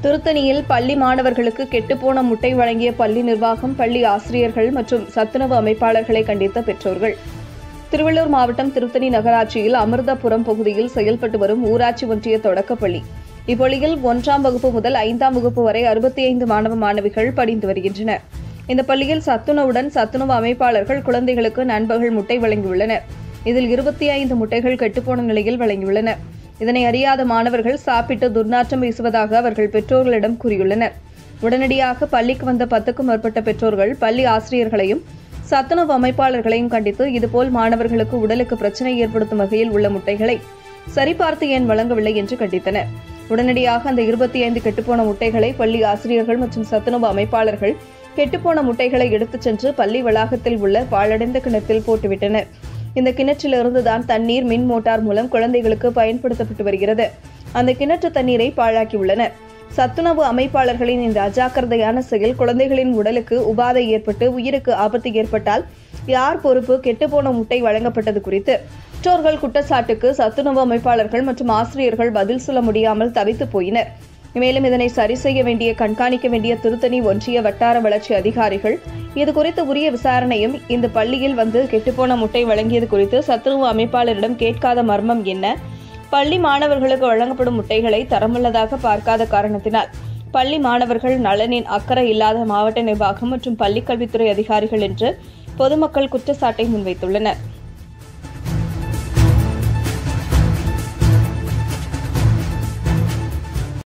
திருத்தணியில் பள்ளி மாணவர்களுக்கு கெட்டுப்போன முட்டை வழங்கிய பள்ளி நிர்வாகம், பள்ளி ஆசிரியர்கள் மற்றும் சத்துணவு அமைப்பாளர்களை கண்டித்த பெற்றோர்கள். திருவள்ளூர் மாவட்டம் திருத்தணி நகராட்சியில் அமிர்தபுரம் பகுதியில் செயல்பட்டு வரும் ஊராட்சி ஒன்றிய தொடக்கப்பள்ளி. இப்பள்ளியில் 1ஆம் வகுப்பு முதல் 5ஆம் வகுப்பு வரை 65 மாணவ மாணவிகள் படித்து வருகின்றனர். இந்த பள்ளியில் சத்துணவுடன் சத்துணவு அமைப்பாளர்கள் குழந்தைகளுக்கு நண்பகல் முட்டை வழங்கியுள்ளனர். இதில் 25 முட்டைகள் கெட்டுப்போன நிலையில் வழங்கியுள்ளன. இதனை அறியாத மாணவர்கள் சாப்பிட்டு துர்நாற்றம் வீசுவதாக அவர்கள் பெற்றோர்களிடம் கூறியுள்ளனர். உடனடியாக பள்ளிக்கு வந்த 10க்கும் மேற்பட்ட பெற்றோர்கள் பள்ளி ஆசிரியர்களையும் சத்துணவு அமைப்பாளர்களையும் கண்டித்து இதுபோல் மாணவர்களுக்கு உடலுக்கு பிரச்சனை ஏற்படுத்தும் வகையில் உள்ள முட்டைகளை சரிபார்த்து ஏன் வழங்கவில்லை என்று கண்டித்தனர். உடனடியாக அந்த 25 கெட்டுப்போன முட்டைகளை பள்ளி ஆசிரியர்கள் மற்றும் சத்துணவு அமைப்பாளர்கள் கெட்டுப்போன முட்டைகளை எடுத்துச் சென்று பள்ளி வளாகத்தில் உள்ள பாழடைந்த கிணற்றில் போட்டுவிட்டனர். இந்த கிணற்றிலிருந்துதான் தண்ணீர் மின் மோட்டார் மூலம் குழந்தைகளுக்கு பயன்படுத்தப்பட்டு வருகிறது. அந்த கிணற்று தண்ணீரை பாழாக்கியுள்ளனர். சத்துணவு அமைப்பாளர்களின் இந்த அஜாக்கிரதையான செயல் குழந்தைகளின் உடலுக்கு உபாதை ஏற்பட்டு உயிருக்கு ஆபத்து ஏற்பட்டால் யார் பொறுப்பு? கெட்டுப்போன முட்டை வழங்கப்பட்டது குறித்து பெற்றோர்கள் குற்றச்சாட்டுக்கு சத்துணவு அமைப்பாளர்கள் மற்றும் ஆசிரியர்கள் பதில் சொல்ல முடியாமல் தவித்து போயினர். மேலும் இதனை சரி செய்ய வேண்டிய, கண்காணிக்க வேண்டிய திருத்தணி ஒன்றிய வட்டார வளர்ச்சி அதிகாரிகள் இதுகுறித்து உரிய விசாரணையும், இந்த பள்ளியில் வந்து கெட்டுப்போன முட்டை வழங்கியது குறித்து சத்துணவு அமைப்பாளரிடம் கேட்காத மர்மம் என்ன? பள்ளி மாணவர்களுக்கு வழங்கப்படும் முட்டைகளை தரமுள்ளதாக பார்க்காத காரணத்தினால் பள்ளி மாணவர்கள் நலனின் அக்கறை இல்லாத மாவட்ட நிர்வாகம் மற்றும் பள்ளிக்கல்வித்துறை அதிகாரிகள் என்று பொதுமக்கள் குற்றச்சாட்டை முன்வைத்துள்ளனர்.